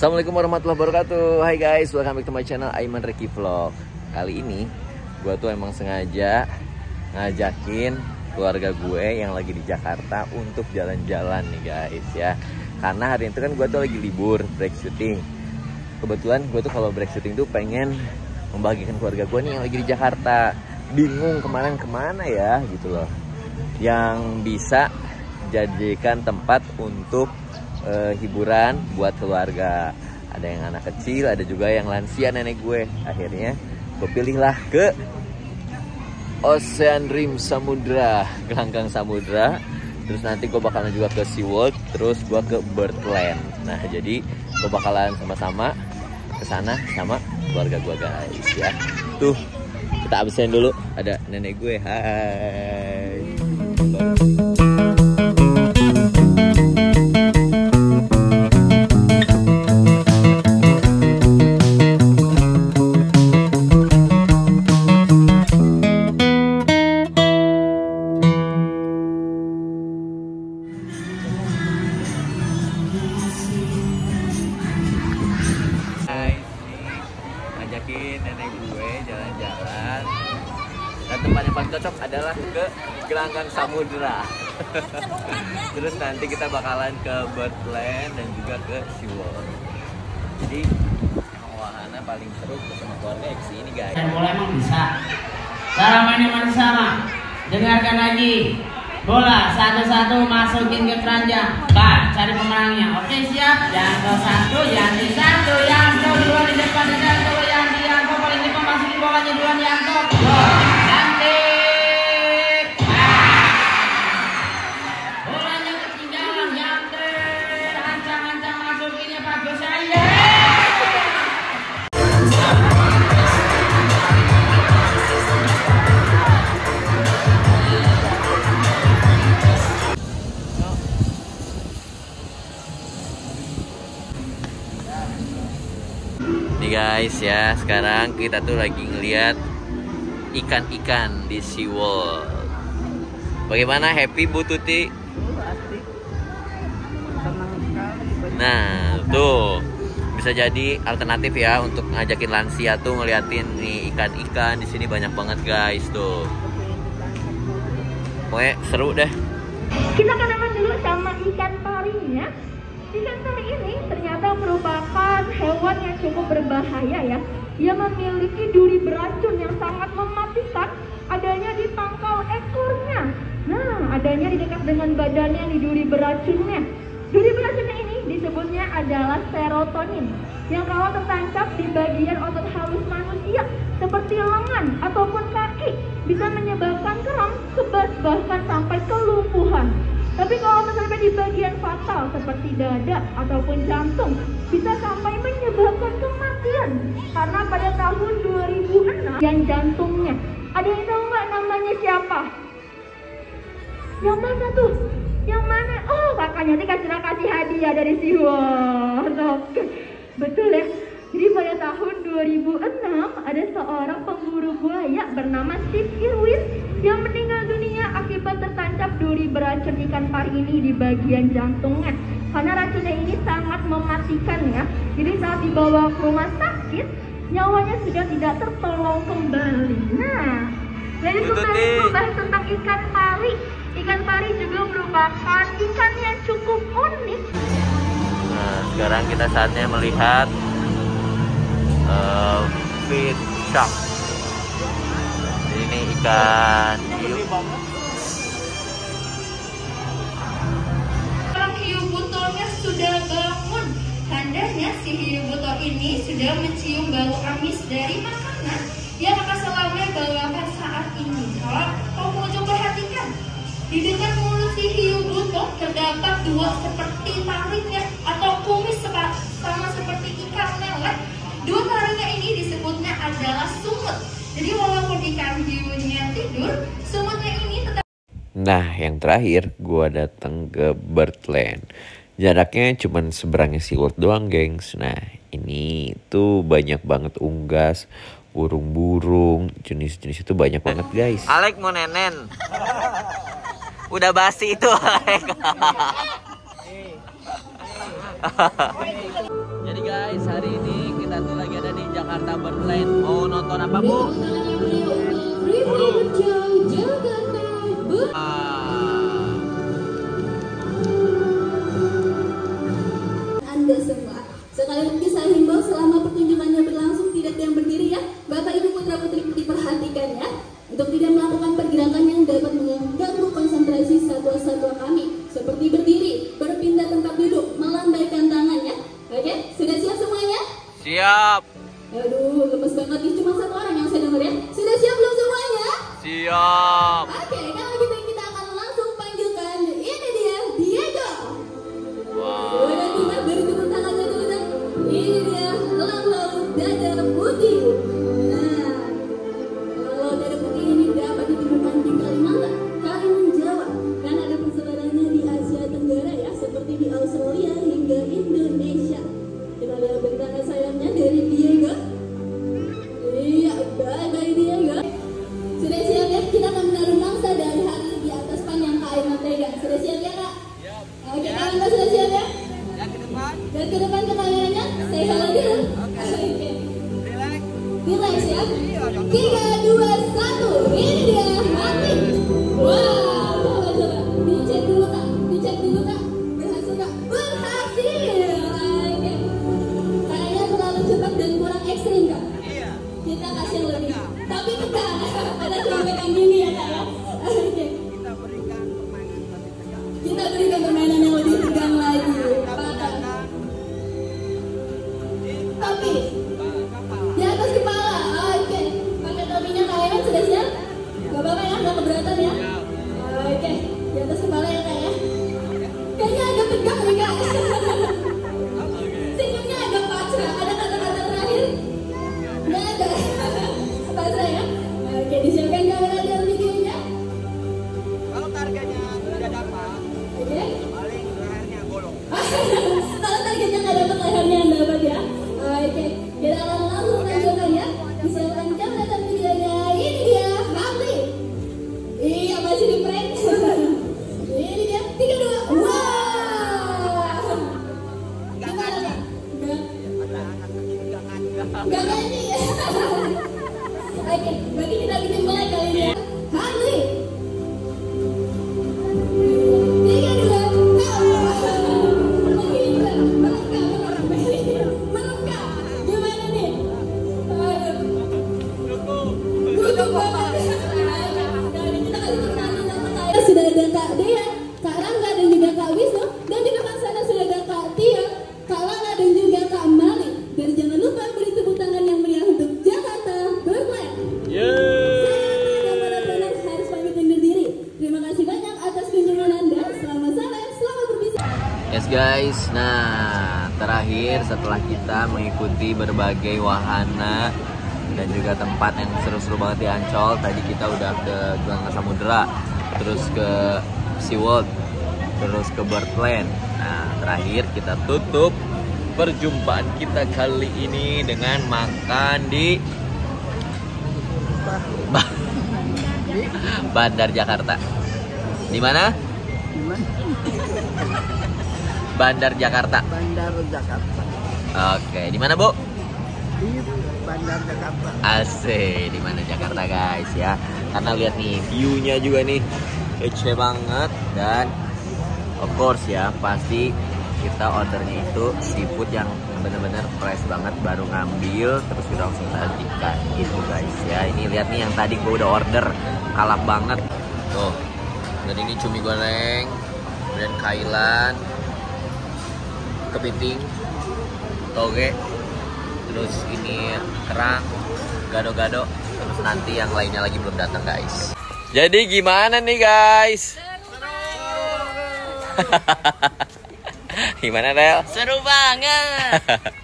Assalamualaikum warahmatullahi wabarakatuh. Hai guys, welcome back to my channel Aiman Reki Vlog. Kali ini gue tuh emang sengaja ngajakin keluarga gue yang lagi di Jakarta untuk jalan-jalan nih guys ya. Karena hari itu kan gue tuh lagi libur break shooting. Kebetulan gue tuh kalau break shooting tuh pengen membagikan keluarga gue nih yang lagi di Jakarta. Bingung kemana ya gitu loh, yang bisa jadikan tempat untuk hiburan buat keluarga. Ada yang anak kecil, ada juga yang lansia nenek gue. Akhirnya gue pilihlah ke Ocean Rim Samudra, gelanggang samudra. Terus nanti gue bakalan juga ke SeaWorld, terus gue ke Birdland. Nah jadi gue bakalan sama-sama ke sana sama keluarga gue guys ya. Tuh kita absen dulu, ada nenek gue. Hai. Ngajakin nenek gue jalan-jalan, dan tempat yang paling cocok adalah ke gelanggang samudra. Terus nanti kita bakalan ke Birdland dan juga ke SeaWorld. Jadi wahana paling seru sama keluarga ya kesini guys. Dan bola emang bisa. Cara mainnya masih sama. Dengarkan lagi. Bola satu-satu masukin ke keranjang. Cari pemenangnya. Oke siap. Yanto satu, Yanti satu, Yanto dua di depan, Yanto Yanti, Yanto paling depan masukin bolanya duluan Yanto. Yanti. Bolanya ketinggalan Yanti. Ancang-ancang masukinnya bagus aja. Nih guys ya, sekarang kita tuh lagi ngeliat ikan-ikan di SeaWorld. Bagaimana, happy Bu Tuti? Nah tuh bisa jadi alternatif ya untuk ngajakin lansia tuh ngeliatin nih ikan-ikan di sini banyak banget guys tuh. Pokoknya seru deh. Kita kenalan dulu sama ikan parinya. Ikan pari ini ternyata merupakan hewan yang cukup berbahaya ya. Ia memiliki duri beracun yang sangat mematikan, adanya di pangkal ekornya. Nah, adanya di dekat dengan badannya di duri beracunnya. Duri beracunnya ini disebutnya adalah serotonin, yang kalau tertancap di bagian otot halus manusia seperti lengan ataupun kaki bisa menyebabkan kram, kebas, bahkan sampai kelumpuhan. Tapi kalau misalnya di bagian fatal seperti dada ataupun jantung bisa sampai menyebabkan kematian. Karena pada tahun 2006 yang jantungnya, ada yang tahu nggak namanya siapa? Yang mana tuh? Yang mana? Oh, kakaknya kasih hadiah dari SeaWorld. Oke, betul ya. Jadi pada tahun 2006 ada seorang pemburu buaya bernama Steve Irwin yang meninggal dunia akibat tertancap duri beracun ikan pari ini di bagian jantungnya. Karena racunnya ini sangat mematikan ya. Jadi saat dibawa ke rumah sakit, nyawanya sudah tidak tertolong kembali. Nah, jadi kembali membahas tentang ikan pari. Ikan pari juga merupakan ikan yang cukup unik. Nah, sekarang kita saatnya melihat fish shark. Ini ikan hiu. Hiu butornya sudah bangun. Tandanya si hiu butor ini sudah mencium bau amis dari makanan yang akan selalu bawakan saat ini. Kalau pengunjung perhatikan, di dekat mulut si hiu butor terdapat dua seperti taringnya atau kumis sama seperti ikan lele. Dua taringnya ini disebutnya adalah sumut. Jadi walaupun ikan hiunya tidur, sumutnya ini tetap. Nah yang terakhir gue datang ke Birdland. Jaraknya cuma seberangnya SeaWorld doang gengs. Nah ini tuh banyak banget unggas, burung-burung, jenis-jenis itu banyak banget guys. Alek mau nenen. Udah basi itu Alek. Jadi guys, hari ini kita tuh lagi ada di Jakarta Birdland. Mau nonton apa, Bu? Anda semua, sekali lagi saya himbau selama pertunjukannya berlangsung tidak ada yang berdiri ya. Bapak Ibu putra putri diperhatikan ya, untuk tidak melakukan pergerakan yang dapat mengganggu konsentrasi satwa-satwa kami, seperti berdiri, berpindah tempat duduk, melambaikan tangan ya. Oke, sudah siap semuanya? Siap. Aduh, lemes banget, ini cuma satu orang yang saya dengar ya. Sudah siap belum semuanya? Siap. Oke, kalau gitu kita akan langsung panggilkan. Ini dia, Diego. Wow. Udah kita beri tepuk tangannya dulu dan ini dia Lalau Dada Putih. Nah, Lalau Dada Putih ini dapat ditemukan di Kalimantan, Karimun Jawa, dan ada persaudaranya di Asia Tenggara ya, seperti di Australia hingga Indonesia. Kita lihat bentangan sayapnya dari Diego. Iya, bye Diego. Sudah siap ya? Kita akan menaruh mangsa dari hati di atas panjang kain mentega. Sudah siap ya kak? Siap. Oke, kakak sudah siap ya? Dan ke depan. Dan ke depan ke kameranya, saya hello dulu. Oke. Relax. Relax ya. 3, 2, 1. Ini dia, mati. Wow, coba. Dicek dulu kak. Berhasil kak? Berhasil. Oke. Kayaknya terlalu cepat dan kurang ekstrim kak. Iya. Kita kasih yang lebih. Tapi kita ada cuma pegang gini ya kak ya. Oke. Kita berikan permainan yang lebih tegang lagi. Tapi di atas kepala. Oke. Pakai topinya kak Evan sudah siap? Gak apa-apa ya, gak keberatan ya. Oke. Di atas kepala ya kak ya. Kayaknya agak tegang nih kak. Senyumnya agak pasrah. Ada kata-kata terakhir? Nggak ada. Pasrah ya. Oke, disiapkan kamera dan videonya. Kalau targetnya tidak dapat, Oke. paling lehernya bolong. Kalau targetnya nggak dapat, lehernya yang dapat ya. Oke, kita akan langsung lanjutkan ya. Disiapkan kamera dan videonya. Ini dia, Harley. Iya, masih di prank. Ini dia, 3, 2, wow. Gimana kak? Gak nyanyi ya. Oke, bagi kita bikin mulai kali ini ya. Harley. 3, 2, 1. Mereka. Gimana nih? Aduh. Duduk banget. Dari kita kasih perkenalan sama saya. Sudah ada Kak Dea, Kak Rangga dan juga Kak Wisnu. Dan di depan sana sudah ada Kak Tia, Kak Lala dan juga Kak Mali. Dan jangan lupa beri tepuk tangan yang meriah untuk Jakarta Birdland. Saya para penonton harus pamit undur diri. Terima kasih banyak atas kunjungan Anda. Selamat sore, selamat berbicara. Yes guys, nah terakhir setelah kita mengikuti berbagai wahana dan juga tempat yang seru-seru banget di Ancol. Tadi kita udah ke Gangga Samudra, terus ke SeaWorld, terus ke Birdland. Nah terakhir kita tutup perjumpaan kita kali ini dengan makan di Bandar Jakarta. Di mana? Bandar Jakarta. Bandar Jakarta. Oke, di mana, Bu? Di Bandar Jakarta. Asik, di mana Jakarta, guys ya. Karena lihat nih, view-nya juga nih kece banget dan of course ya, pasti kita ordernya itu seafood yang benar-benar fresh banget, baru ngambil terus kita langsung sajikan gitu guys ya. Ini lihat nih yang tadi gue udah order, kalap banget tuh. Dan ini cumi goreng, kemudian kailan, kepiting, toge, terus ini kerang, gado-gado, terus nanti yang lainnya lagi belum datang guys. Jadi gimana nih guys? Gimana Del? Seru banget.